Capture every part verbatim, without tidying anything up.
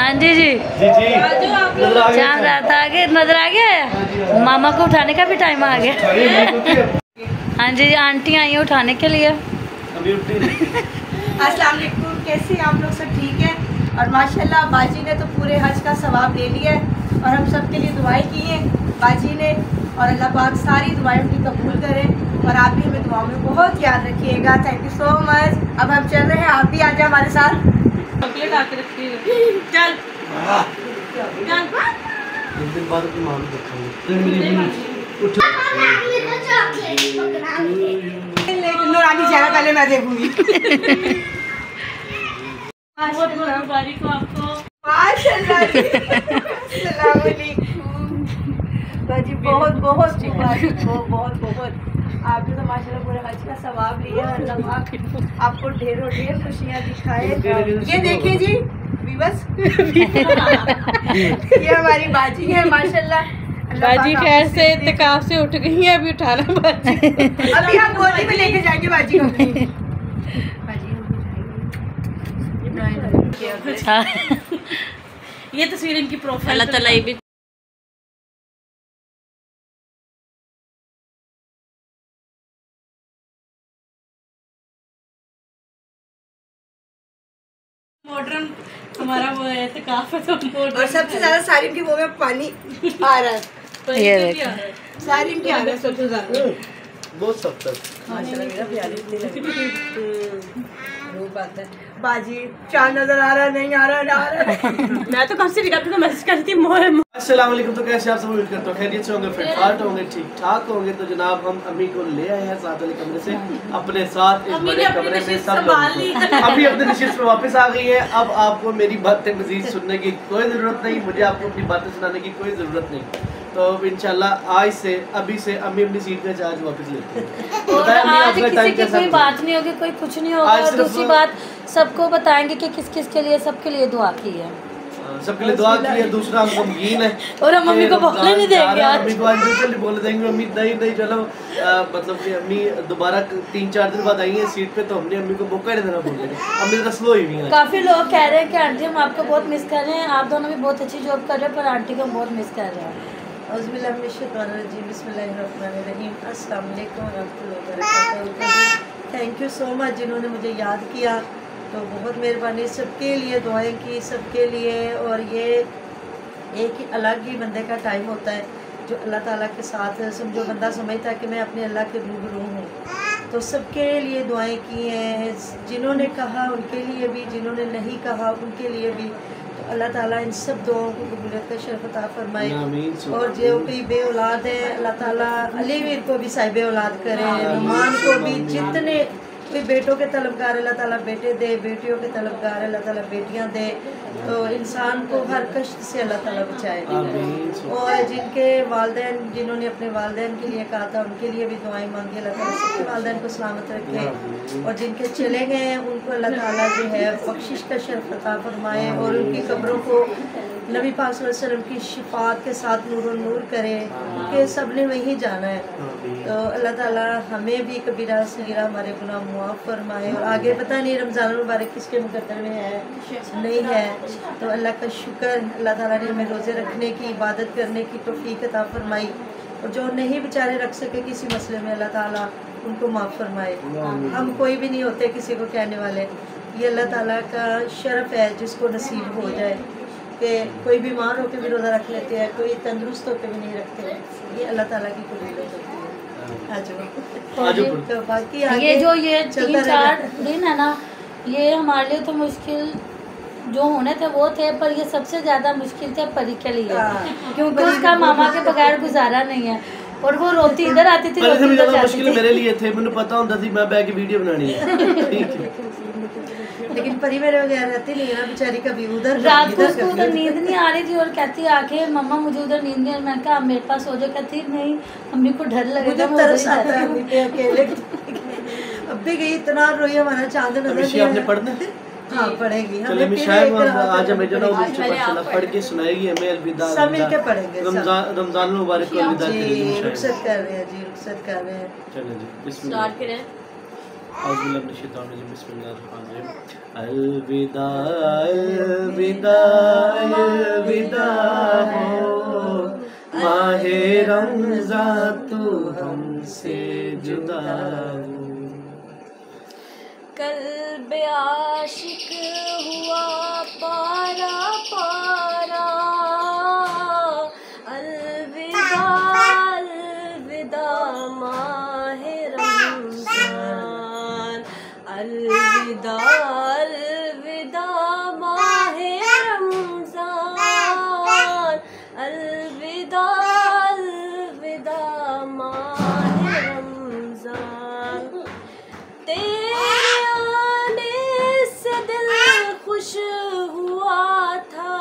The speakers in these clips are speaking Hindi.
हाँ जी जी जी जी चांद रात आ गए, नजर आ गया। मामा को उठाने का भी टाइम आ गया। हाँ जी आंटी आई है उठाने के लिए। अस्सलाम वालेकुम, कैसे आप लोग? सब ठीक है? और माशाल्लाह बाजी ने तो पूरे हज का सवाब ले लिया है और हम सब के लिए दुआएं की हैं बाजी ने, और अल्लाह पाक सारी दुआएं उनकी कबूल करें और आप भी हमें दुआओं में बहुत याद रखिएगा। Thank you so much. अब हम चल रहे हैं, आप भी आ जाए हमारे साथ। चॉकलेट आके रखिएगा। चल नूरानी चेहरा पहले मैं देखूंगी। बाजी बहुत बहुत मुबारक हो, बहुत बहुत। आपने तो माशाल्लाह पूरे हज का सवाब लिया। अल्लाह पाक आपको ढेरों ढेर खुशियाँ दिखाए। ये देखिए जी बस ये हमारी बाजी है माशाल्लाह। बाजी खैर से इत्तेकाफ से उठ गई है, अभी उठाना बाजी। अभी हम गोदी में लेके जाएंगे बाजी को। ये तस्वीर इनकी प्रोफाइल अल्लाह ताला ये भी मॉडर्न हमारा वो है इत्तेकाफ है तो मॉडर्न। और सबसे ज्यादा सारिम की वो में पानी आ रहा है। ये देखो सारिम की आ रहा है सबसे ज्यादा। बहुत सब तक माशाल्लाह मेरा प्यारी इतनी लगी रूप आता है। बाजी चांद नजर आ रहा है? नहीं आ रहा है, आ रहा है। मैं तो कब से रिया को मैसेज करती मोह। अस्सलाम वालेकुम। तो कैसे आप सब उम्मीद करता हूँ खैरियत से होंगे, फिट फाट होंगे, ठीक ठाक होंगे। तो जनाब हम अम्मी को ले आए हैं साथ वाले कमरे से अपने साथ इस बड़े कमरे में सब लोग अभी अपने नशिस्त पे वापस आ गई है। अब आपको मेरी बातें मजीद सुनने की कोई ज़रूरत नहीं, मुझे आपको अपनी बातें सुनाने की कोई ज़रूरत नहीं। तो इंशाल्लाह आज से अभी से अम्मी अपनी सीट पे चार्ज वापस लेते हैं। आज किसी की कोई बात नहीं होगी, कोई कुछ नहीं होगा। और दूसरी बात सबको बताएंगे कि किस किस के लिए, सबके लिए दुआ की है, सबके लिए दुआ की है। दूसरा हमको यकीन है और हम मम्मी को बोलने नहीं देंगे आज। मम्मी को आज बिल्कुल बोल देंगे मम्मी नहीं नहीं चलो आ, मतलब कि अम्मी दोबारा तीन चार दिन बाद आई है सीट पे, तो हमने अम्मी को मौका नहीं देना बोल रहे। अम्मी का स्लो ही नहीं है। काफी लोग कह रहे हैं कि आंटी हम आपको बहुत मिस कर रहे हैं, आप दोनों भी बहुत अच्छी जॉब कर रहे हैं, पर आंटी को बहुत मिस कर रहे हैं। थैंक यू सो मच जिन्होंने मुझे याद किया, तो बहुत मेहरबानी। सबके लिए दुआएं की, सबके लिए। और ये एक ही अलग ही बंदे का टाइम होता है जो अल्लाह ताला के साथ समझो बंदा समझता है कि मैं अपने अल्लाह के रूबरू हूँ। तो सबके लिए दुआएं की हैं, जिन्होंने कहा उनके लिए भी, जिन्होंने नहीं कहा उनके लिए भी। तो अल्लाह ताला इन सब दुआओं को कबूलियत का शर्फ अता फरमाए। और जो कोई बे औलाद है अल्लाह ताला अलीवीर को भी साहिब औलाद करे, नुमान को भी। जितने कोई बेटों के तलबगार अल्लाह ताला बेटे दे, बेटियों के तलबगार अल्लाह ताला बेटियां दे। तो इंसान को हर कष्ट से अल्लाह ताला बचाए। और जिनके वालिदैन, जिन्होंने अपने वालिदैन के लिए कहा था उनके लिए भी दुआएं मांगी, अल्लाह ताला सबके वालिदैन को सलामत रखे। और जिनके चले गए हैं उनको अल्लाह ताला जो है बख्शिश का शर्फ अता फरमाए और उनकी कब्रों को नबी पाक सल्लल्लाहु अलैहि वसल्लम की शिफात के साथ नूर और नूर करे, कि सब ने वहीं जाना है। तो अल्लाह ताला हमें भी कबीरा सगीरा हमारे गुनाह मुआफ़ फरमाए। और आगे पता नहीं रमज़ान मुबारक किसके मुकद्दर में है नहीं है, तो अल्लाह का शुक्र, अल्लाह ताला ने हमें रोज़े रखने की, इबादत करने की तौफ़ीक अता फरमाई। और जो नहीं बेचारे रख सके किसी मसले में, अल्लाह ताला उनको माफ़ फरमाए। हम कोई भी नहीं होते किसी को कहने वाले, ये अल्लाह ताला का शरफ़ है जिसको नसीब हो जाए। कि कोई बीमार होकर भी रोज़ा रख लेते हैं, कोई तंदुरुस्त होकर भी नहीं रखते। ये अल्लाह ताला की कबूलियत होती है। तो बाकी ये जो ये तीन चार दिन है ना, ये हमारे लिए तो मुश्किल जो होने थे वो थे, पर ये सबसे ज़्यादा मुश्किल थे परी के लिए, क्योंकि उसका मामा के बगैर गुजारा नहीं है। और वो रोती इधर आती थी, रोती इधर जाती थी। मेरे लिए थे, मैंने पता होता थी मैं बैठ के वीडियो बनानी है। लेकिन परी मेरे बगैर रहती नहीं है ना बेचारी, कभी उधर रात को उसको उधर नींद नहीं आ रही थी और कहती आके मम्मा मुझे उधर नींद नहीं। मैं कहा मेरे पास हो जाए, कहती नहीं मम्मी को डर लगेगा, मुझे तरस आता है अम्मी पे अकेले। अब भी गई इतना रोई, हमारा चांद नजर आपने पढ़ना है। हाँ पढ़ेगी। चलिए मिशाइल आज हमें जो ना माशाल्लाह पढ़ के सुनाएगी हमें अलविदा। सब मिलके पढ़ेंगे। रमजान रमजान मुबारक को अलविदा जी, रुखसत कर रहे हैं जी, रुखसत कर रहे हैं। चलिए जी बिस्मिल्लाह। अलविदा अलविदा अलविदा हो माहे रमज़ान तू हमसे जुदा हो। कल्ब आशिक हुआ पारा पारा अलविदा अलविदा माहे रमज़ान अलविदा अलविदा माहे रमज़ान अलविदा अलविदा माहे रमज़ान। तेरे आने से दिल खुश हुआ था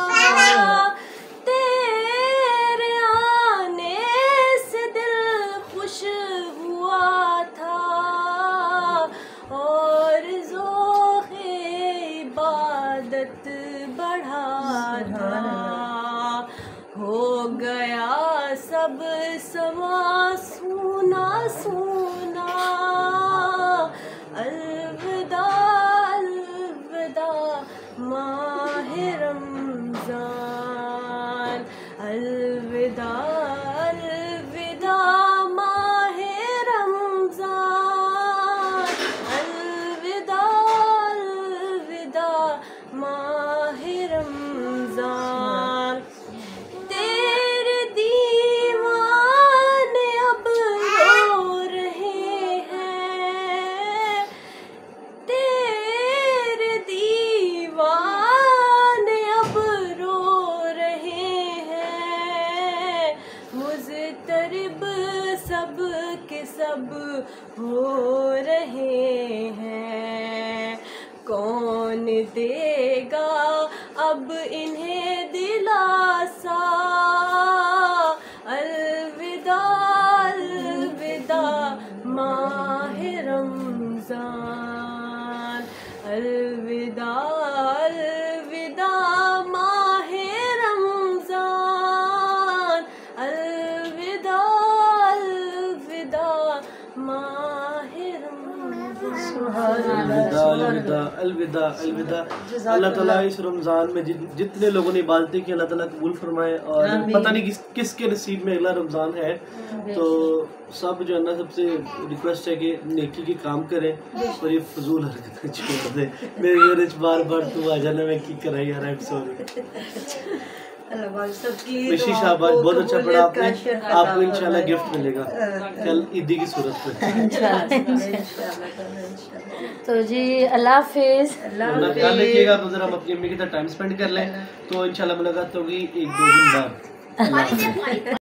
तेरे आने से दिल खुश हुआ था और ज़ोक़े इबादत बढ़ा था। हो गया सब समा सूना सूना अलविदा अलविदा माहे रमज़ान अलविदा अलविदा माहे रमज़ान अलविदा अलविदा माहे रमज़ान। तेरे दीवाने अब रो रहे हैं तेरे दीवाने अब रो रहे हैं मुज़तरिब सब के सब हो रहे हैं। कौन देगा अब इन्हें दिलासा अलविदा अलविदा माहे रमज़ान अलविदा अलविदा माहे रमज़ान अलविदा अलविदा माहे अलविदा अलविदा अलविदा अलविदा। अल्लाह ताला इस रमज़ान में जित, जितने लोगों ने इबादतें की अल्लाह ताला कबूल फरमाए और पता नहीं किस किसके नसीब में अगला रमज़ान है। तो सब जो है ना सबसे रिक्वेस्ट है कि नेकी के काम करें और ये फजूल हरकतें छोड़ दें। मेरे घर बार बार तू आ जाना मैं की करा यार आई एम सॉरी। मिशी शाबाश बहुत अच्छा पढ़ा आपने। आपको इंशाल्लाह गिफ्ट मिलेगा कल ईदी की सूरत में। तो जी अल्लाह हाफिज़। अल्लाह ख्याल रखिएगा। तो जरा हम अपनी अम्मी के साथ टाइम स्पेंड कर लें तो इंशाल्लाह मुलाकात होगी एक दो दिन बाद।